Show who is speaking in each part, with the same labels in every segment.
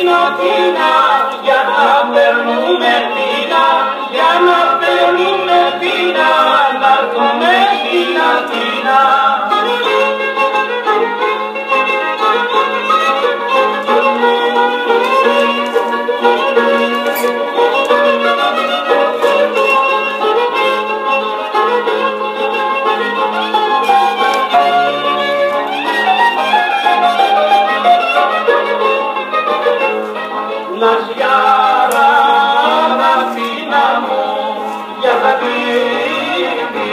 Speaker 1: πίνα, για να παίρνουμε πίνα, για να παίρνουμε πίνα, να έρθουμε στην Αθήνα. Ναζιάρα, Αθήνα μου, για τα κλείνει.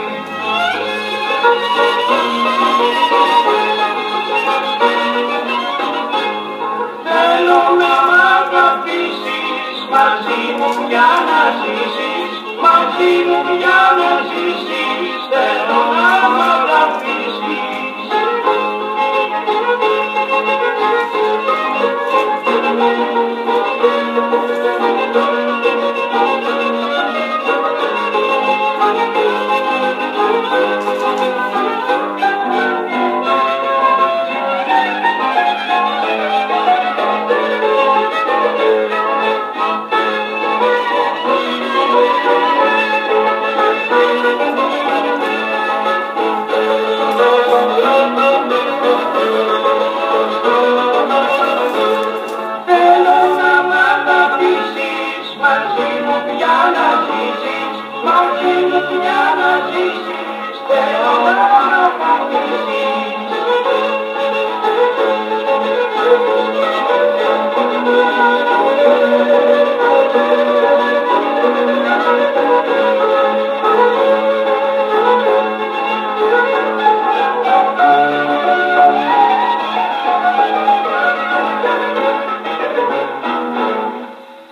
Speaker 1: Θέλω να μ' αγαπήσεις, μαζί μου για να ζήσεις, μαζί μου για να ζήσεις, θέλω να μ' αγαπήσεις. Μαζί μου για να ζήσεις, θέλω να μ' αγαπήσεις.